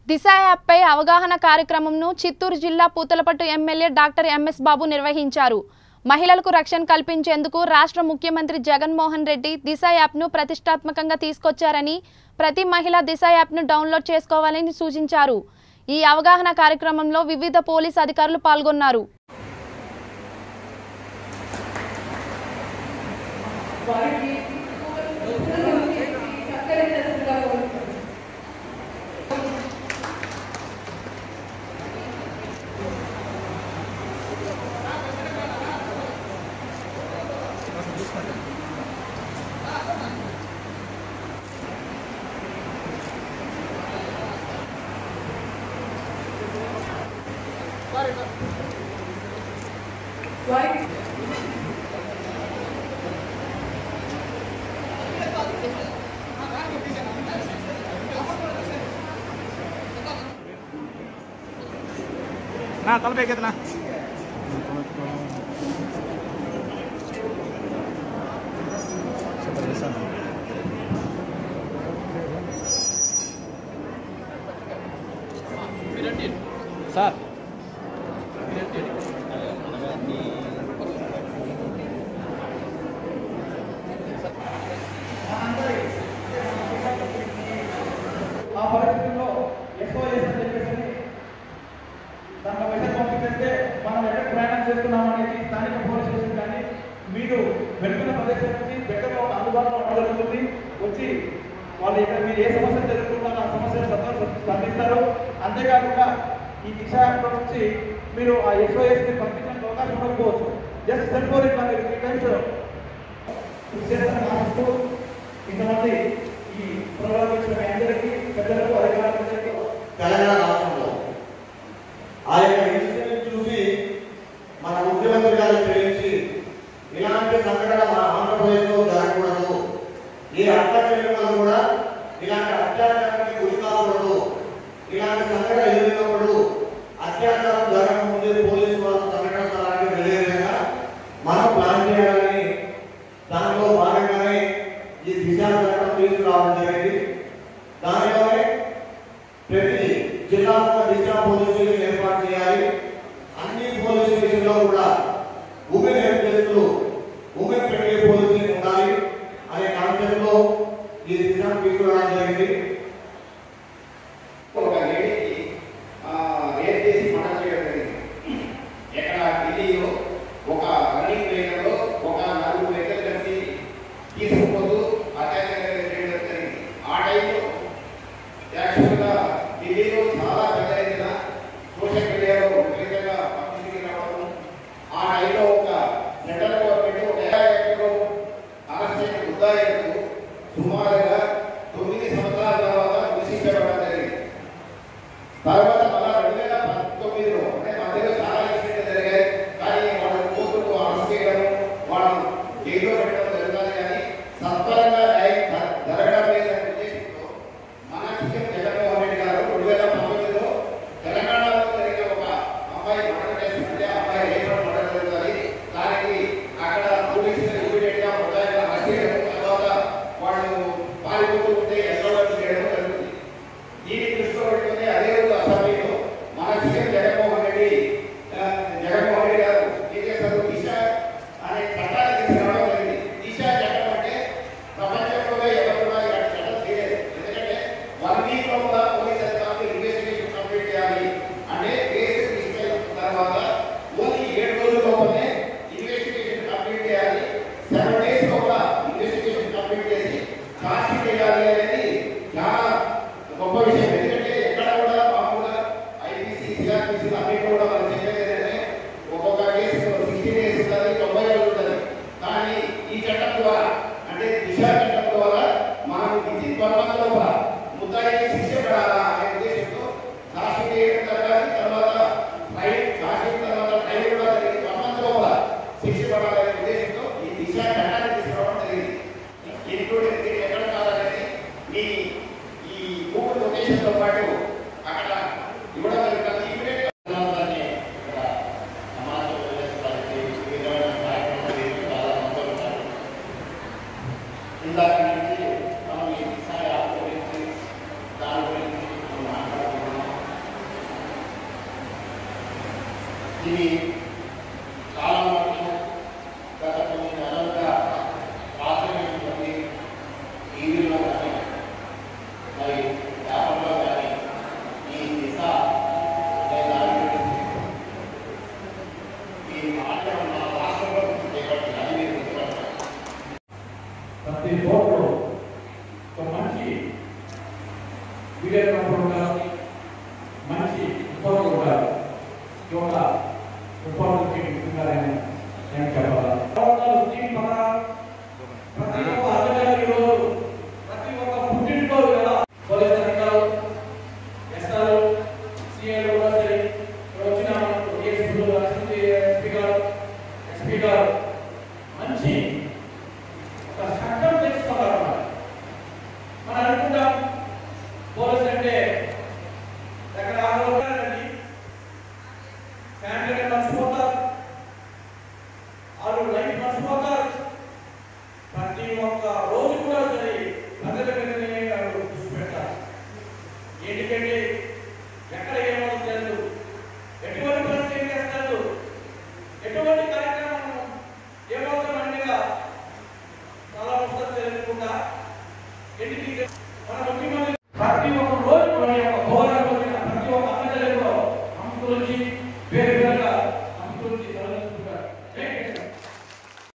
దిశ యాప్పై అవగాహన కార్యక్రమంను చిత్తూరు జిల్లా Puthalapattu MLA doctor MS Babu నిర్వహించారు. మహిళలకు రక్షణ కల్పించేందుకు రాష్ట్ర ముఖ్యమంత్రి జగన్మోహన్ రెడ్డి దిశ యాప్ను ప్రతిష్టాత్మకంగా తీసుకొచ్చారని, ప్రతి మహిళ దిశ యాప్ను డౌన్లోడ్ చేసుకోవాలని సూచించారు. ఈ అవగాహన కార్యక్రమంలో వివిధ పోలీస్ అధికారులు పాల్గొన్నారు. ना तल पे कितना सर మనం ఎక్కడ ప్రయాణం చేస్తున్నామనేది స్థానిక పోలీస్ స్టేషన్ కానీ మీరు వెళ్తున్న ప్రదేశం నుంచి దగ్గరలో అందుబాటులో ఉండగలుగుతుంది. వచ్చి వాళ్ళు ఇక్కడ మీరు ఏ సమస్యలు ఎదుర్కొంటారో ఆ సమస్యలు స్పందిస్తారు. అంతేకాకుండా ఈ దిశ యాప్ నుంచి మీరు ఆ SOSని పంపించడానికి అవకాశం ఉండకపోవచ్చు. జస్ట్ సెల్ ఫోన్ ఇట్లా మీరు 3 టైమ్స్ ఆశిస్తూ ఇంతమంది ఈ ప్రోగ్రామ్ ఇచ్చిన అందరికీ పెద్దలకు అధికారులందరికీ తెలంగాణ రాష్ట్రంలో ఆ యొక్క ఇన్సిడెంట్ చూసి మన ముఖ్యమంత్రి గారు చేయించి ఇలాంటి సంఘటన మన ఆంధ్రప్రదేశ్లో జరగకూడదు, ఏ అక్క చెల్లెమ్మలు కూడా ఇలాంటి అత్యాచారానికి గురి కాకూడదు, ఇలాంటి సంఘటన ఎదురైనప్పుడు అత్యాచారం జరగకముందే పోలీసు వాళ్ళు సంఘటన స్థలానికి వెళ్ళే విధంగా మనం ప్లాన్ చేయాలని దానిలో భాగంగానే ఈ దిశా చట్టం తీసుకురావడం జరిగింది. దానిలోనే ప్రతి జిల్లాలో దిశా పోలీస్ స్టేషన్ ఏర్పాటు చేయాలి. అన్ని పోలీస్ స్టేషన్లో కూడా ఉమెన్ హెల్ప్ డెస్క్లు, ఉమెన్ ఫ్రెండ్లీ పోలీసింగ్ ఉండాలి అనే కాన్సెప్ట్ లో ఈ దిశా తీసుకురావడం జరిగింది. ఒక లేడీకి రేప్ చేసి మర్డర్ చేయడం జరిగింది. ఎక్కడ ఢిల్లీలో ఒక రన్నింగ్ ట్రైన్లో ఒక 4 వ్యక్తులు కలిసి తీసుకుపోతూ అత్యాచారం చేయడం జరిగింది. ఆ టైంలో యాక్చువల్గా ఢిల్లీలో చాలా పెద్ద ఎత్తున సోషల్ మీడియాలో విపరీతంగా పబ్లిసిటీ రావడం, ఆ టైంలో ఒక సెంట్రల్ గవర్నమెంట్ ఒక ఎకరంలో అరెస్ట్ చేసిన ముద్దాయిలకు సుమారుగా 9 సంవత్సరాల తర్వాత ఉరిశిక్ష పడడం జరిగింది. తర్వాత మళ్ళా 2019లో అంటే మధ్యలో చాలా ఇన్సిడెంట్లు జరిగాయి. కానీ వాళ్ళ కోర్టుకు అరెస్ట్ చేయడం, వాళ్ళని జైల్లో పెట్టడం జరుగుతుంది. కానీ సత్వరంగా న్యాయం జరగడం లేదనే ఉద్దేశంతో మన సీఎం జగన్మోహన్ రెడ్డి గారు 2019లో తెలంగాణలో జరిగిన ఒక అమ్మాయి మర్డర్ కేసు అంటే అమ్మాయి రేపు మర్డర్ జరుగుతుంది. దానికి అక్కడ పోలీసులు ఇమీడియట్ గా ముద్దాయిలను అరెస్ట్ చేయడం, తర్వాత వాళ్ళు పారిపోతూ ఉంటే ఎన్కౌంటర్ చేయడం జరుగుతుంది. దీన్ని దృష్టిలో పెట్టుకుని అదే రోజు అసెంబ్లీలో మన సీఎం జగన్మోహన్ రెడ్డి గారు ఏం చేస్తారు, దిశ అనే చట్టాన్ని తీసుకురావడం జరిగింది. దిశ చట్టం అంటే ప్రపంచంలో ఎవరు కూడా ఇలాంటి చట్టం చేయలేదు. ఎందుకంటే 1 వీక్ లో కూడా పోలీస్ అధికారులు ఇన్వెస్టిగేషన్ కంప్లీట్ చేయాలి. అంటే కేసు రిజిస్టర్ అయిన తర్వాత ఓన్లీ 7 రోజుల లోపలనే ఇన్వెస్టిగేషన్ కంప్లీట్ చేయాలి. 7 డేస్ లో కూడా ఇన్వెస్టిగేషన్ కంప్లీట్ చేసి ఛార్జ్ షీట్ వేయాలి అనేది చాలా గొప్ప విషయం. ఎందుకంటే ఎక్కడ కూడా మామూలుగా IPC, CRPC అన్నింటిలో కూడా మనం చెప్పేది ఏంటంటే ఒక్కొక్క కేసు 60 డేస్ ఉంటుంది, 90 రోజులు ఉంటుంది. కానీ ఈ చట్టం ద్వారా అంటే దిశ చట్టం ద్వారా మనం విధి 1 month లోపల ముద్దాయికి శిక్ష పడాలా అనే ఉద్దేశంతో ఛార్జ్ షీట్ వేయడం జరగాలి. తర్వాత ఛార్జ్ షీట్ తర్వాత ట్రైల్ కూడా జరిగింది. 1 month లోపల శిక్ష పడాలనే ఉద్దేశంతో ఈ దిశ చట్టాన్ని తీసుకురావడం జరిగింది. ఇంక్లూడింగ్ దీన్ని ఎక్కడ కావాలనేది మీ ఈ గూగుల్ లొకేషన్ తో పాటు అక్కడ ఇవ్వడం జరుగుతుంది. ఇమీడియట్ గా ఇందాక నుంచి మనం ఈ దిశ యాప్ గురించి దాని గురించి మాట్లాడుతున్నాం. ఇది చాలా మటుకు గత కొన్ని నెలలుగా ప్రాథమికమైనటువంటి టీవీలో కానీ మరి పేపర్లో కానీ ఈ దిశ లేదా ఈ మాటలు మన రాష్ట్రంలో చేపట్టి అది మీరు గుర్తుపడతారు. ప్రతి కోర్టులో ఒక మంచి వీడియోగ్రాఫర్ ఉండాలి, మంచి రిపోర్టర్ ఉండాలి. ఈ యొక్క రిపోర్టర్కి ఉండాలని నేను చెప్పాలి. స్కీమ్ ప్రకారం ప్రతి ఒక్క అధికారి ఈరోజు ప్రతి ఒక్క పుట్టింట్లో పోలీస్ అధికారులు, ఎస్ఆర్లు, సిఐలు కూడా సరే వచ్చిన ఎస్పీ గారు మంచి ఒక చట్టం తెచ్చుకున్నారు. మనం అనుకుంటాం పోలీస్ అంటే ఎక్కడ ఆగలండి, ఫ్యామిలీ మర్చిపోతారు, వాళ్ళు లైఫ్ మర్చిపోతారు. ప్రతి ఒక్క